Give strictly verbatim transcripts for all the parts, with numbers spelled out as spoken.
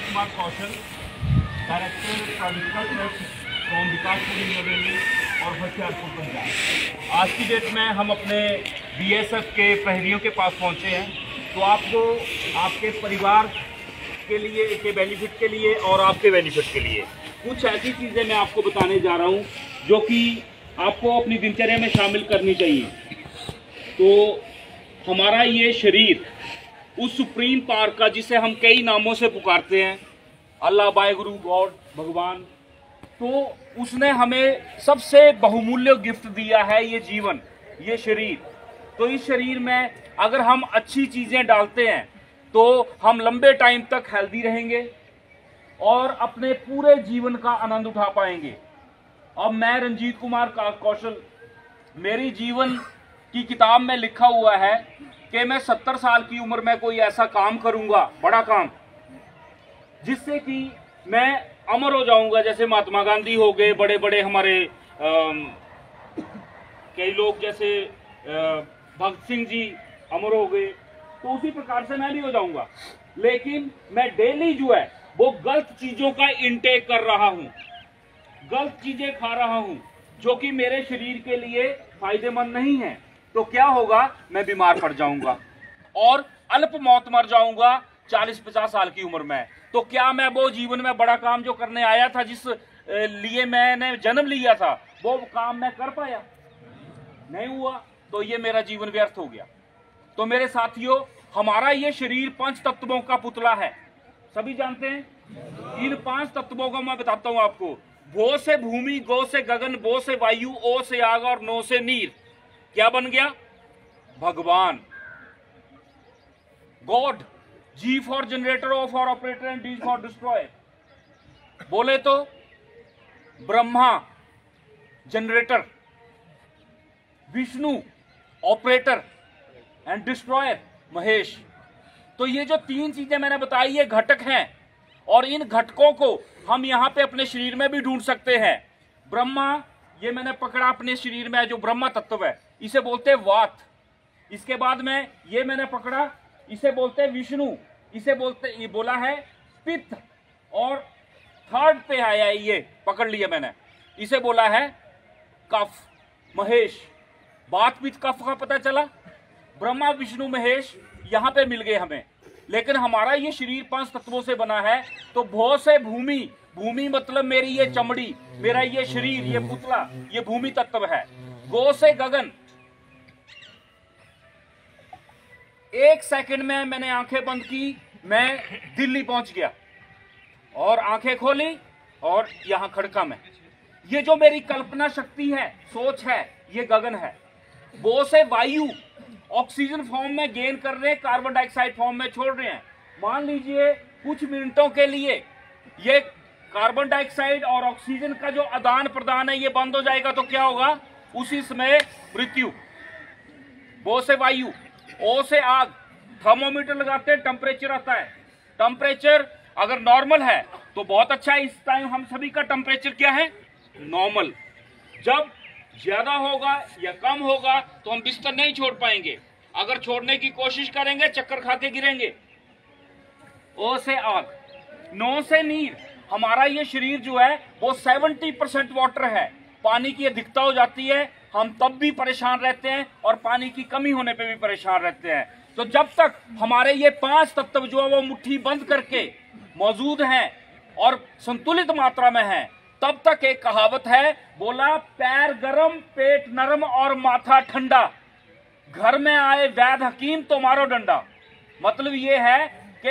Kumar Kaushal, director project from Vikaspur नवेली और होशियारपुर पंजाब। आज की डेट में हम अपने बीएसएफ के प्रहरियों के पास पहुंचे हैं। तो आपको आपके परिवार के लिए के बेनिफिट के लिए और आपके बेनिफिट के लिए कुछ ऐसी चीज़ें मैं आपको बताने जा रहा हूं जो कि आपको अपनी दिनचर्या में शामिल करनी चाहिए। तो हमारा ये शरीर उस सुप्रीम पावर का, जिसे हम कई नामों से पुकारते हैं, अल्लाह, वाहेगुरु, गॉड, भगवान, तो उसने हमें सबसे बहुमूल्य गिफ्ट दिया है ये जीवन, ये शरीर। तो इस शरीर में अगर हम अच्छी चीज़ें डालते हैं तो हम लंबे टाइम तक हेल्दी रहेंगे और अपने पूरे जीवन का आनंद उठा पाएंगे। अब मैं रंजीत कुमार कौशल, मेरी जीवन की किताब में लिखा हुआ है कि मैं सत्तर साल की उम्र में कोई ऐसा काम करूंगा, बड़ा काम, जिससे कि मैं अमर हो जाऊंगा। जैसे महात्मा गांधी हो गए, बड़े बड़े हमारे कई लोग, जैसे भगत सिंह जी अमर हो गए, तो उसी प्रकार से मैं भी हो जाऊंगा। लेकिन मैं डेली जो है वो गलत चीजों का इंटेक कर रहा हूं, गलत चीजें खा रहा हूं जो कि मेरे शरीर के लिए फायदेमंद नहीं है। तो क्या होगा, मैं बीमार पड़ जाऊंगा और अल्प मौत मर जाऊंगा चालीस पचास साल की उम्र में। तो क्या मैं वो जीवन में बड़ा काम जो करने आया था, जिस लिए मैंने जन्म लिया था, वो काम मैं कर पाया? नहीं हुआ। तो ये मेरा जीवन व्यर्थ हो गया। तो मेरे साथियों, हमारा ये शरीर पंच तत्वों का पुतला है, सभी जानते हैं। इन पांच तत्वों का मैं बताता हूं आपको। भो से भूमि, गो से गगन, बो से वायु, ओ से आग और नो से नीर। क्या बन गया? भगवान, God. G for generator, O for operator and D for destroyer. बोले तो Brahma generator, Vishnu operator and destroyer Mahesh. तो ये जो तीन चीजें मैंने बताई, ये घटक हैं और इन घटकों को हम यहां पे अपने शरीर में भी ढूंढ सकते हैं। ब्रह्मा, ये मैंने पकड़ा अपने शरीर में, जो ब्रह्मा तत्व है, इसे बोलते हैं वात। इसके बाद में ये मैंने पकड़ा, इसे बोलते हैं विष्णु, इसे बोलते ये बोला है पित्त, और थर्ड पे आया है, ये पकड़ लिया मैंने, इसे बोला है कफ, महेश। बात पित्त कफ का पता चला। ब्रह्मा विष्णु महेश यहां पे मिल गए हमें। लेकिन हमारा ये शरीर पांच तत्वों से बना है। तो भो से भूमि, भूमि मतलब मेरी ये चमड़ी, मेरा ये शरीर, ये पुतला, ये भूमि तत्व है। गो से गगन, एक सेकंड में मैंने आंखें बंद की, मैं दिल्ली पहुंच गया, और आंखें खोली और यहां खड़का में। ये जो मेरी कल्पना शक्ति है, सोच है, ये गगन है। बो से वायु, ऑक्सीजन फॉर्म में गेन कर रहे हैं, कार्बन डाइऑक्साइड फॉर्म में छोड़ रहे हैं। मान लीजिए कुछ मिनटों के लिए ये कार्बन डाइऑक्साइड और ऑक्सीजन का जो आदान प्रदान है, ये बंद हो जाएगा, तो क्या होगा? उसी समय मृत्यु। बो से वायु, ओ से आग। थर्मोमीटर लगाते हैं, टेम्परेचर आता है। टेम्परेचर अगर नॉर्मल है तो बहुत अच्छा है। इस टाइम हम सभी का टेम्परेचर क्या है? नॉर्मल। जब ज्यादा होगा या कम होगा तो हम बिस्तर नहीं छोड़ पाएंगे। अगर छोड़ने की कोशिश करेंगे, चक्कर खा के गिरेंगे। ओ से आग। नो से नीर, हमारा ये शरीर जो है वो सत्तर परसेंट वाटर है। पानी की अधिकता हो जाती है, हम तब भी परेशान रहते हैं और पानी की कमी होने पे भी परेशान रहते हैं। तो जब तक हमारे ये पांच तत्व जो है वो मुट्ठी बंद करके मौजूद हैं और संतुलित मात्रा में हैं, तब तक एक कहावत है, बोला पैर गरम, पेट नरम और माथा ठंडा, घर में आए वैद हकीम तो मारो डंडा। मतलब ये है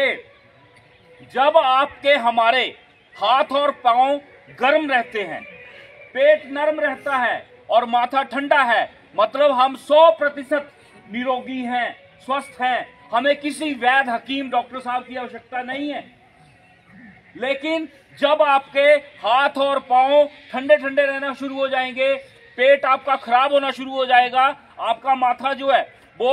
कि जब आपके हमारे हाथ और पांव गर्म रहते हैं, पेट नरम रहता है और माथा ठंडा है, मतलब हम सौ प्रतिशत निरोगी हैं, स्वस्थ हैं, हमें किसी वैद हकीम डॉक्टर साहब की आवश्यकता नहीं है। लेकिन जब आपके हाथ और पांव ठंडे ठंडे रहना शुरू हो जाएंगे, पेट आपका खराब होना शुरू हो जाएगा, आपका माथा जो है वो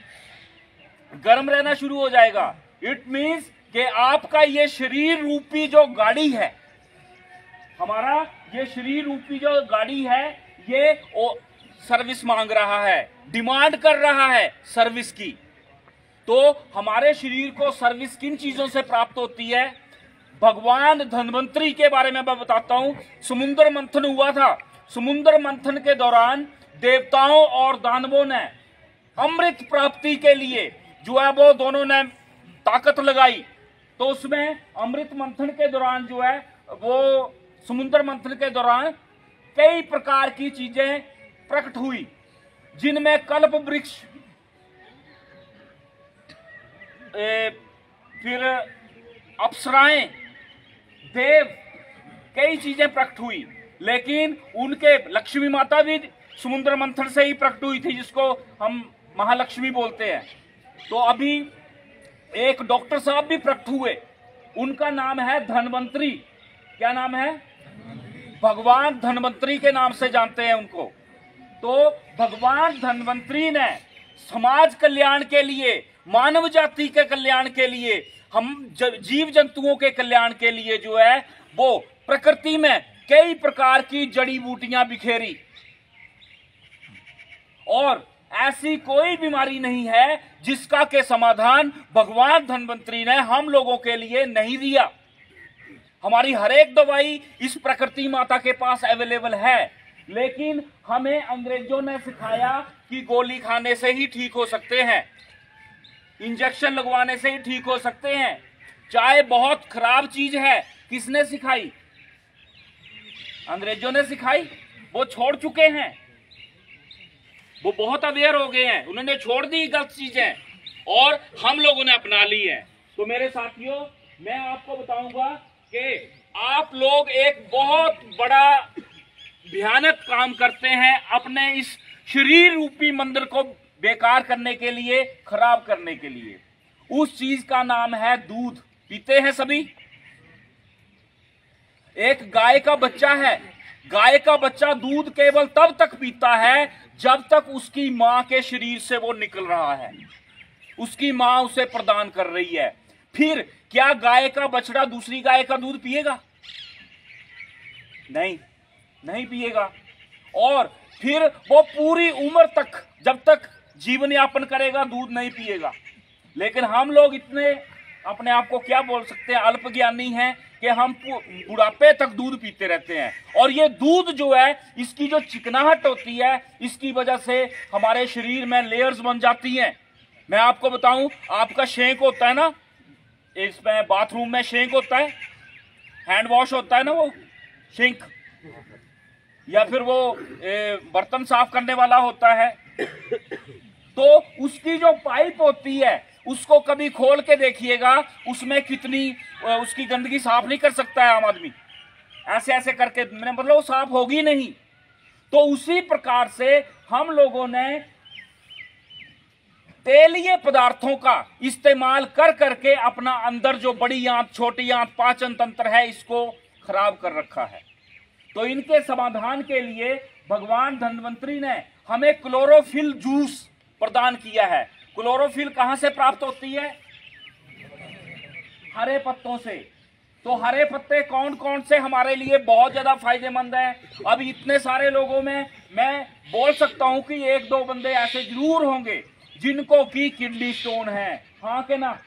गर्म रहना शुरू हो जाएगा, इट मीन्स कि आपका ये शरीर रूपी जो गाड़ी है, हमारा ये शरीर रूपी जो गाड़ी है, ये सर्विस मांग रहा है, डिमांड कर रहा है सर्विस की। तो हमारे शरीर को सर्विस किन चीजों से प्राप्त होती है? भगवान धन्वंतरी के बारे में मैं बताता हूं। समुद्र मंथन हुआ था। समुद्र मंथन के दौरान देवताओं और दानवों ने अमृत प्राप्ति के लिए जो है वो दोनों ने ताकत लगाई। तो उसमें अमृत मंथन के दौरान जो है वो समुद्र मंथन के दौरान कई प्रकार की चीजें प्रकट हुई, जिनमें कल्प वृक्ष, फिर अप्सराएं, देव, कई चीजें प्रकट हुई। लेकिन उनके लक्ष्मी माता भी समुद्र मंथन से ही प्रकट हुई थी, जिसको हम महालक्ष्मी बोलते हैं। तो अभी एक डॉक्टर साहब भी प्रकट हुए, उनका नाम है धन्वंतरी। क्या नाम है? भगवान धन्वंतरी के नाम से जानते हैं उनको। तो भगवान धन्वंतरी ने समाज कल्याण के लिए, मानव जाति के कल्याण के लिए, हम जीव जंतुओं के कल्याण के लिए जो है वो प्रकृति में कई प्रकार की जड़ी बूटियां बिखेरी। और ऐसी कोई बीमारी नहीं है जिसका के समाधान भगवान धन्वंतरी ने हम लोगों के लिए नहीं दिया। हमारी हर एक दवाई इस प्रकृति माता के पास अवेलेबल है, लेकिन हमें अंग्रेजों ने सिखाया कि गोली खाने से ही ठीक हो सकते हैं, इंजेक्शन लगवाने से ही ठीक हो सकते हैं। चाय बहुत खराब चीज है। किसने सिखाई? अंग्रेजों ने सिखाई। वो छोड़ चुके हैं, वो बहुत अवेयर हो गए हैं, उन्होंने छोड़ दी गलत चीजें और हम लोगों ने अपना ली है। तो मेरे साथियों, मैं आपको बताऊंगा कि आप लोग एक बहुत बड़ा भयानक काम करते हैं अपने इस शरीर रूपी मंदिर को बेकार करने के लिए, खराब करने के लिए। उस चीज का नाम है दूध। पीते हैं सभी? एक गाय का बच्चा है, गाय का बच्चा दूध केवल तब तक पीता है जब तक उसकी मां के शरीर से वो निकल रहा है, उसकी मां उसे प्रदान कर रही है। फिर क्या गाय का बछड़ा दूसरी गाय का दूध पिएगा? नहीं, नहीं पिएगा। और फिर वो पूरी उम्र तक, जब तक जीवन यापन करेगा, दूध नहीं पिएगा। लेकिन हम लोग इतने अपने आप को क्या बोल सकते हैं, अल्पज्ञानी हैं कि हम बुढ़ापे तक दूध पीते रहते हैं। और ये दूध जो है, इसकी जो चिकनाहट होती है, इसकी वजह से हमारे शरीर में लेयर्स बन जाती हैं। मैं आपको बताऊं, आपका शेंक होता है ना, इसमें बाथरूम में शेंक होता है, हैंड वॉश होता है ना, वो शेंक, या फिर वो बर्तन साफ करने वाला होता है, तो उसकी जो पाइप होती है उसको कभी खोल के देखिएगा, उसमें कितनी उसकी गंदगी साफ नहीं कर सकता है आम आदमी, ऐसे ऐसे करके, मैंने मतलब वो साफ होगी नहीं। तो उसी प्रकार से हम लोगों ने तेलीय पदार्थों का इस्तेमाल कर करके अपना अंदर जो बड़ी आंत, छोटी आंत, पाचन तंत्र है, इसको खराब कर रखा है। तो इनके समाधान के लिए भगवान धन्वंतरी ने हमें क्लोरोफिल जूस प्रदान किया है। क्लोरोफिल कहां से प्राप्त होती है? हरे पत्तों से। तो हरे पत्ते कौन कौन से हमारे लिए बहुत ज्यादा फायदेमंद है? अब इतने सारे लोगों में मैं बोल सकता हूं कि एक दो बंदे ऐसे जरूर होंगे जिनको की किडनी स्टोन है। हाँ के ना?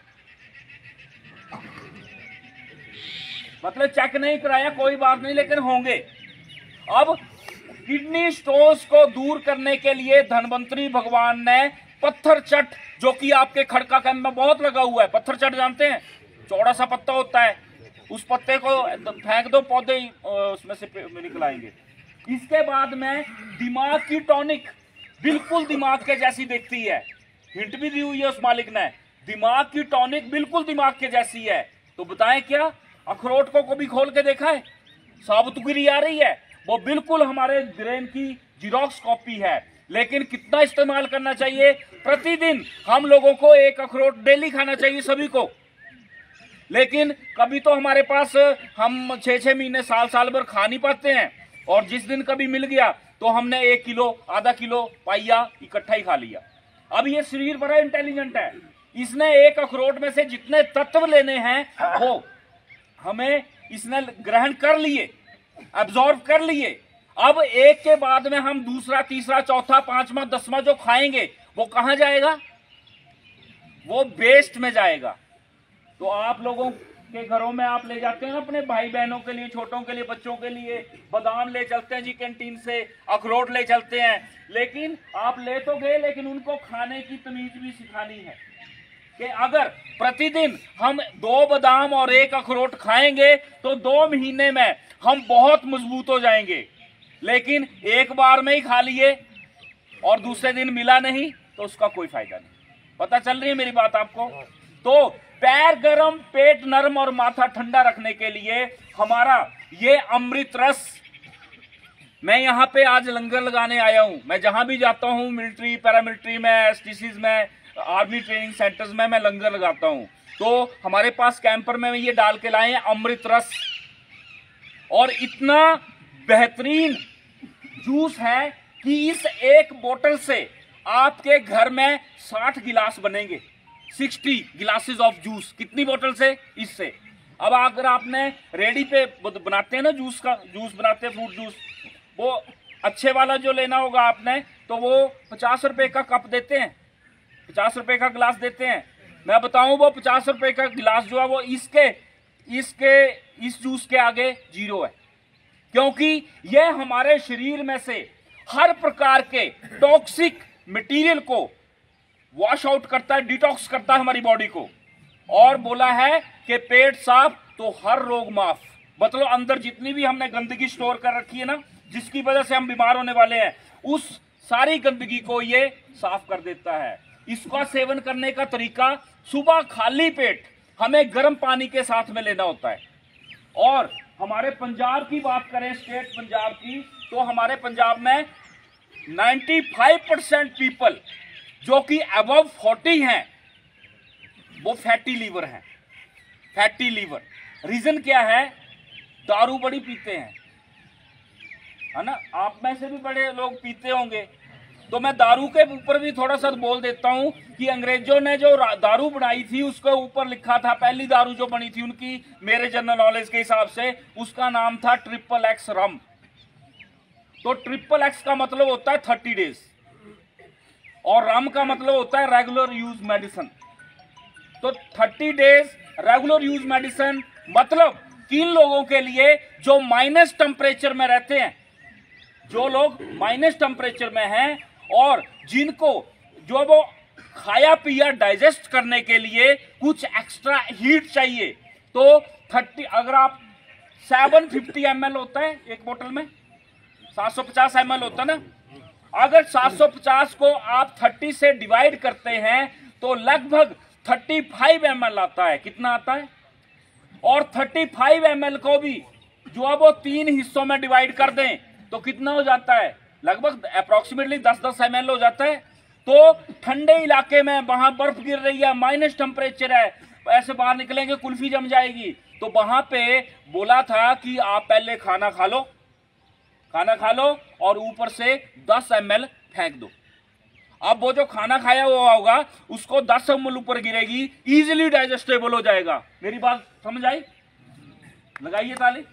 मतलब चेक नहीं कराया, कोई बात नहीं, लेकिन होंगे। अब किडनी स्टोन्स को दूर करने के लिए धन्वंतरी भगवान ने पत्थर चट, जो कि आपके खड़का कैंप में बहुत लगा हुआ है, पत्थर चट जानते हैं? चौड़ा सा पत्ता होता है, उस पत्ते को फेंक दो, पौधे उसमें से निकल आएंगे। इसके बाद में दिमाग की टॉनिक, बिल्कुल दिमाग के जैसी दिखती है, हिंट भी दी हुई है उस मालिक ने, दिमाग की टॉनिक बिल्कुल दिमाग के जैसी है। तो बताएं क्या? अखरोट को कभी खोल के देखा है? साबुतगिरी आ रही है, वो बिल्कुल हमारे ब्रेन की जीरोक्स कॉपी है। लेकिन कितना इस्तेमाल करना चाहिए? प्रतिदिन हम लोगों को एक अखरोट डेली खाना चाहिए सभी को। लेकिन कभी तो हमारे पास, हम छह छह महीने, साल साल भर खा नहीं पाते हैं, और जिस दिन कभी मिल गया तो हमने एक किलो, आधा किलो, पाइया इकट्ठा ही खा लिया। अब ये शरीर बड़ा इंटेलिजेंट है, इसने एक अखरोट में से जितने तत्व लेने हैं वो हमें इसने ग्रहण कर लिए, एब्जॉर्ब कर लिए। अब एक के बाद में हम दूसरा, तीसरा, चौथा, पांचवा, दसवां जो खाएंगे वो कहां जाएगा? वो वेस्ट में जाएगा। तो आप लोगों के घरों में आप ले जाते हैं ना अपने भाई बहनों के लिए, छोटों के लिए, बच्चों के लिए बादाम ले चलते हैं जी कैंटीन से, अखरोट ले चलते हैं, लेकिन आप ले तो गए लेकिन उनको खाने की तमीज भी सिखानी है कि अगर प्रतिदिन हम दो बादाम और एक अखरोट खाएंगे तो दो महीने में हम बहुत मजबूत हो जाएंगे, लेकिन एक बार में ही खा लिए और दूसरे दिन मिला नहीं तो उसका कोई फायदा नहीं। पता चल रही है मेरी बात आपको? तो पैर गरम, पेट नरम और माथा ठंडा रखने के लिए हमारा ये अमृत रस, मैं यहाँ पे आज लंगर लगाने आया हूँ। मैं जहां भी जाता हूँ, मिलिट्री, पैरामिलिट्री में, एसटीसीज में, आर्मी ट्रेनिंग सेंटर्स में, मैं लंगर लगाता हूँ। तो हमारे पास कैंपर में ये डाल के लाए हैं अमृत रस, और इतना बेहतरीन जूस है कि इस एक बोतल से आपके घर में साठ गिलास बनेंगे, साठ गिलासेस ऑफ जूस। कितनी बोतल से? इससे। अब अगर आपने रेडी पे बनाते हैं ना जूस का, जूस बनाते हैं फ्रूट जूस, वो अच्छे वाला जो लेना होगा आपने, तो वो पचास रुपए का कप देते हैं, पचास रुपए का गिलास देते हैं। मैं बताऊं वो पचास रुपए का गिलास जो है वो इसके इसके इस जूस के आगे जीरो है, क्योंकि यह हमारे शरीर में से हर प्रकार के टॉक्सिक मटेरियल को वॉश आउट करता है, डिटॉक्स करता है हमारी बॉडी को। और बोला है कि पेट साफ तो हर रोग माफ। मतलब अंदर जितनी भी हमने गंदगी स्टोर कर रखी है ना, जिसकी वजह से हम बीमार होने वाले हैं, उस सारी गंदगी को ये साफ कर देता है। इसका सेवन करने का तरीका, सुबह खाली पेट हमें गर्म पानी के साथ में लेना होता है। और हमारे पंजाब की बात करें, स्टेट पंजाब की, तो हमारे पंजाब में पचानवे परसेंट पीपल जो कि अबव चालीस हैं वो फैटी लीवर हैं। फैटी लीवर रीजन क्या है? दारू बड़ी पीते हैं, है ना? आप में से भी बड़े लोग पीते होंगे। तो मैं दारू के ऊपर भी थोड़ा सा बोल देता हूं कि अंग्रेजों ने जो दारू बनाई थी उसके ऊपर लिखा था, पहली दारू जो बनी थी उनकी, मेरे जनरल नॉलेज के हिसाब से, उसका नाम था ट्रिपल एक्स रम। तो ट्रिपल एक्स का मतलब होता है थर्टी डेज, और रम का मतलब होता है रेगुलर यूज मेडिसिन। तो thirty days regular use medicine मतलब किन लोगों के लिए जो माइनस टेम्परेचर में रहते हैं, जो लोग माइनस टेम्परेचर में हैं और जिनको जो वो खाया पिया डाइजेस्ट करने के लिए कुछ एक्स्ट्रा हीट चाहिए। तो थर्टी अगर आप सेवन फिफ्टी एम एल होता है एक बोतल में, सात सौ पचास एम एल होता है ना, अगर सात सौ पचास को आप तीस से डिवाइड करते हैं तो लगभग पैंतीस एम एल आता है। कितना आता है? और पैंतीस एम एल को भी जो अब वो तीन हिस्सों में डिवाइड कर दें तो कितना हो जाता है? लगभग अप्रोक्सीमेटली दस दस एम एल हो जाता है। तो ठंडे इलाके में, वहां बर्फ गिर रही है, माइनस टेम्परेचर है, ऐसे बाहर निकलेंगे कुल्फी जम जाएगी, तो वहां पे बोला था कि आप पहले खाना खा लो, खाना खा लो और ऊपर से दस एम एल फेंक दो। अब वो जो खाना खाया हुआ होगा उसको दस एम एल ऊपर गिरेगी, इजीली डाइजेस्टेबल हो जाएगा। मेरी बात समझ आई? लगाइए ताली।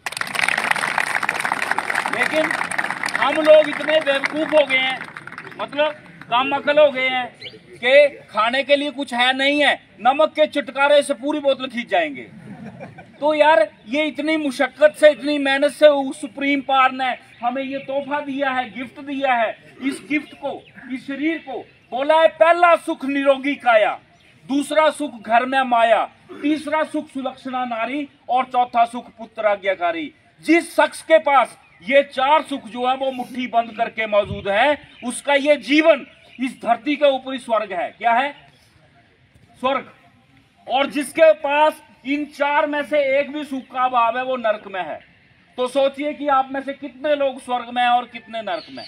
लेकिन हम लोग इतने बेवकूफ हो गए हैं, मतलब कम अकल हो गए हैं कि खाने के लिए कुछ है नहीं है, नमक के चुटकारे से पूरी बोतल खींच जाएंगे। तो यार ये इतनी मुशक्कत से, इतनी मेहनत से उस सुप्रीम पावर ने हमें ये तोहफा दिया है, गिफ्ट दिया है। इस गिफ्ट को, इस शरीर को बोला है पहला सुख निरोगी काया, दूसरा सुख घर में माया, तीसरा सुख सुलक्षणा नारी और चौथा सुख पुत्र आज्ञाकारी। जिस शख्स के पास ये चार सुख जो है वो मुट्ठी बंद करके मौजूद है, उसका ये जीवन इस धरती के ऊपर ही स्वर्ग है। क्या है? स्वर्ग। और जिसके पास इन चार में से एक भी सुख का अभाव है वो नरक में है। तो सोचिए कि आप में से कितने लोग स्वर्ग में हैं और कितने नरक में।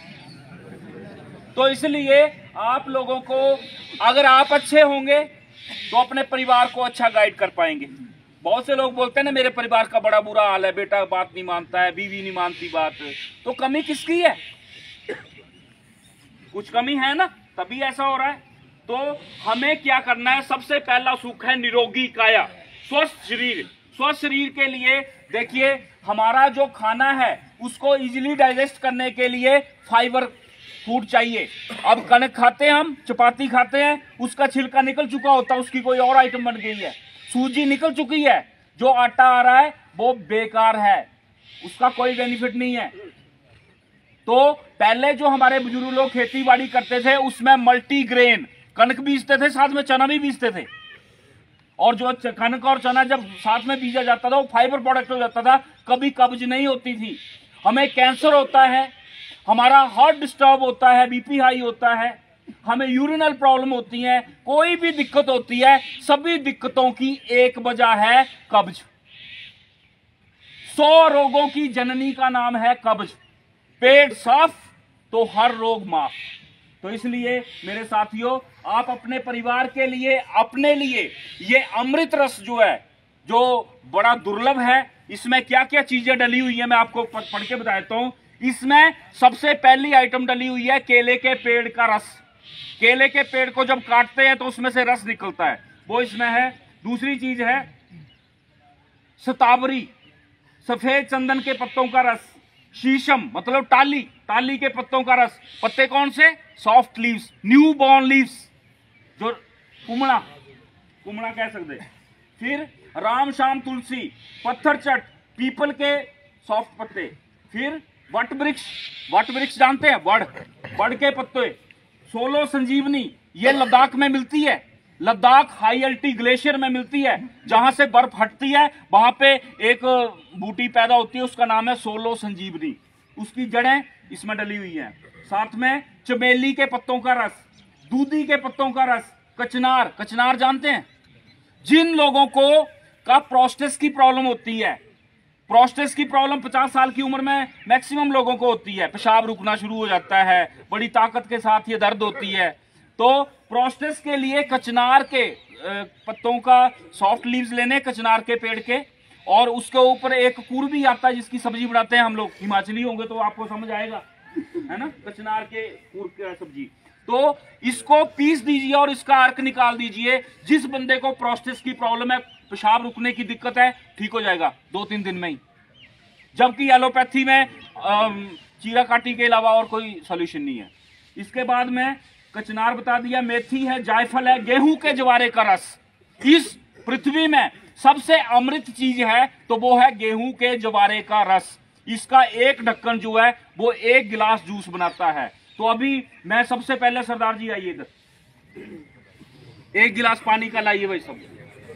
तो इसलिए आप लोगों को, अगर आप अच्छे होंगे तो अपने परिवार को अच्छा गाइड कर पाएंगे। बहुत से लोग बोलते हैं ना मेरे परिवार का बड़ा बुरा हाल है, बेटा बात नहीं मानता है, बीवी नहीं मानती बात। तो कमी किसकी है? कुछ कमी है ना, तभी ऐसा हो रहा है। तो हमें क्या करना है? सबसे पहला सुख है निरोगी काया, स्वस्थ शरीर। स्वस्थ शरीर के लिए देखिए हमारा जो खाना है उसको इजीली डाइजेस्ट करने के लिए फाइबर फूड चाहिए। अब कणक खाते हैं हम, चपाती खाते हैं, उसका छिलका निकल चुका होता है, उसकी कोई और आइटम बन गई है। सूजी निकल चुकी है, जो आटा आ रहा है वो बेकार है, उसका कोई बेनिफिट नहीं है। तो पहले जो हमारे बुजुर्ग लोग खेती बाड़ी करते थे उसमें मल्टीग्रेन कनक बीजते थे, साथ में चना भी बीजते थे, और जो कनक और चना जब साथ में बीजा जाता था वो फाइबर प्रोडक्ट हो जाता था, कभी कब्ज नहीं होती थी। हमें कैंसर होता है, हमारा हार्ट डिस्टर्ब होता है, बीपी हाई होता है, हमें यूरिनल प्रॉब्लम होती है, कोई भी दिक्कत होती है, सभी दिक्कतों की एक वजह है कब्ज। सौ रोगों की जननी का नाम है कब्ज। पेट साफ तो हर रोग माफ। तो इसलिए मेरे साथियों, आप अपने परिवार के लिए, अपने लिए ये अमृत रस जो है, जो बड़ा दुर्लभ है, इसमें क्या क्या चीजें डली हुई है मैं आपको पढ़ के बता देता हूं। इसमें सबसे पहली आइटम डली हुई है केले के पेड़ का रस। केले के पेड़ को जब काटते हैं तो उसमें से रस निकलता है, वो इसमें है। दूसरी चीज है शतावरी, सफेद चंदन के पत्तों का रस। शीशम मतलब टाली, टाली के पत्तों का रस। पत्ते कौन से? Soft leaves, new born leaves, जो कुमड़ा कुमड़ा कह सकते। फिर राम शाम तुलसी, पत्थर चट, पीपल के सॉफ्ट पत्ते। फिर वट वृक्ष, वट वृक्ष जानते हैं, वड़, वड़ के पत्ते। सोलो संजीवनी, ये लद्दाख में मिलती है, लद्दाख हाई अल्टी ग्लेशियर में मिलती है, जहां से बर्फ हटती है वहां पे एक बूटी पैदा होती है, उसका नाम है सोलो संजीवनी। उसकी जड़ें इसमें डली हुई हैं। साथ में चमेली के पत्तों का रस, दूधी के पत्तों का रस, कचनार, कचनार जानते हैं? जिन लोगों को का प्रोस्टेट की प्रॉब्लम होती है, प्रोस्टेट की प्रॉब्लम पचास साल की उम्र में मैक्सिमम लोगों को होती है, पेशाब रुकना शुरू हो जाता है, बड़ी ताकत के साथ ये दर्द होती है, तो प्रोस्टेट के लिए कचनार के पत्तों का सॉफ्ट लीव्स लेने, कचनार के पेड़ के, और उसके ऊपर एक कूर भी आता है जिसकी सब्जी बनाते हैं हम लोग। हिमाचली होंगे तो आपको समझ आएगा, है ना, कचनार के कूर की सब्जी। तो इसको पीस दीजिए और इसका अर्क निकाल दीजिए। जिस बंदे को प्रोस्टेट की प्रॉब्लम है, पेशाब रुकने की दिक्कत है, ठीक हो जाएगा दो तीन दिन में ही। जबकि एलोपैथी में चीरा काटी के अलावा और कोई सोल्यूशन नहीं है। इसके बाद में कचनार बता दिया, मेथी है, जायफल है, गेहूं के जवारे का रस। इस पृथ्वी में सबसे अमृत चीज है तो वो है गेहूं के जवारे का रस। इसका एक ढक्कन जो है वो एक गिलास जूस बनाता है। तो अभी मैं सबसे पहले, सरदार जी आइए इधर, एक गिलास पानी का लाइए भाई सब।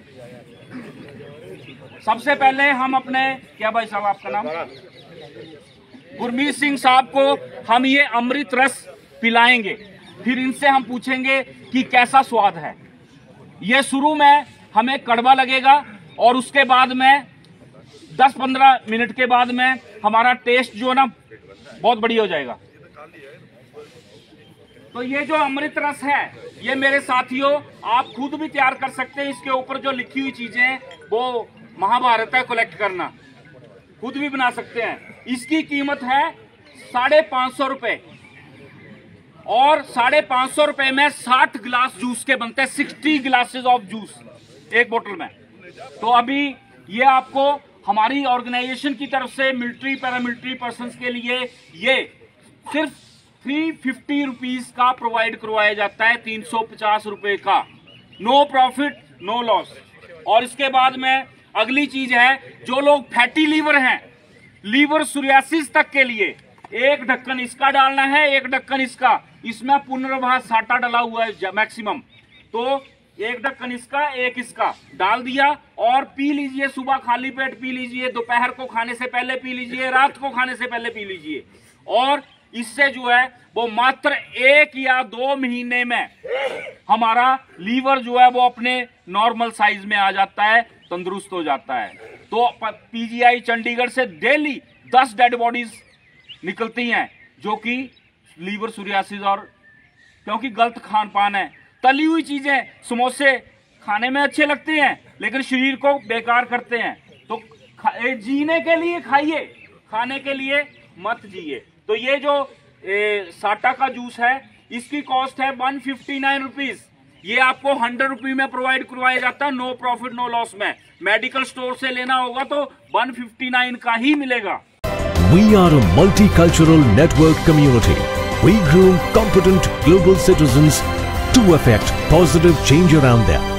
सबसे पहले हम अपने, क्या भाई साहब आपका नाम? गुरमीत सिंह साहब को हम ये अमृत रस पिलाएंगे, फिर इनसे हम पूछेंगे कि कैसा स्वाद है। ये शुरू में हमें कड़वा लगेगा और उसके बाद में दस पंद्रह मिनट के बाद में हमारा टेस्ट जो है ना बहुत बढ़िया हो जाएगा। तो ये जो अमृत रस है, ये मेरे साथियों आप खुद भी तैयार कर सकते हैं। इसके ऊपर जो लिखी हुई चीजें हैं वो महाभारत है, कलेक्ट करना, खुद भी बना सकते हैं। इसकी कीमत है साढ़े पांच सौ रुपए, और साढ़े पांच सौ रुपए में साठ गिलास जूस के बनते हैं, सिक्सटी गिलासेस ऑफ जूस एक बोतल में। तो अभी ये आपको हमारी ऑर्गेनाइजेशन की तरफ से मिलिट्री पैरामिलिट्री पर्संस के लिए ये सिर्फ थ्री फिफ्टी रुपीज का प्रोवाइड करवाया जाता है, तीन सौ पचास रुपए का, नो प्रॉफिट नो लॉस। और इसके बाद में अगली चीज है, जो लोग फैटी लीवर हैं, लीवर सोरियासिस तक के लिए एक ढक्कन इसका डालना है, एक ढक्कन इसका। इसमें पुनर्वास साटा डला हुआ है मैक्सिमम, तो एक ढक्कन इसका, एक इसका डाल दिया और पी लीजिए। सुबह खाली पेट पी लीजिए, दोपहर को खाने से पहले पी लीजिए, रात को खाने से पहले पी लीजिए। और इससे जो है वो मात्र एक या दो महीने में हमारा लीवर जो है वो अपने नॉर्मल साइज में आ जाता है, तंदुरुस्त हो जाता है। तो पीजीआई चंडीगढ़ से डेली दस डेड बॉडीज निकलती हैं जो कि लीवर सोरियासिस, और क्योंकि गलत खान पान है, तली हुई चीजें, समोसे खाने में अच्छे लगते हैं लेकिन शरीर को बेकार करते हैं। तो जीने के लिए खाइए, खाने के लिए मत जिए। तो ये जो ए, साटा का जूस है, इसकी कॉस्ट है वन फिफ्टी नाइन रुपीज। ये आपको हंड्रेड रुपीज में प्रोवाइड करवाया जाता है, नो प्रॉफिट नो लॉस में। मेडिकल स्टोर से लेना होगा तो वन फिफ्टी नाइन का ही मिलेगा। We are a multicultural network community. We groom competent global citizens to affect positive change around them.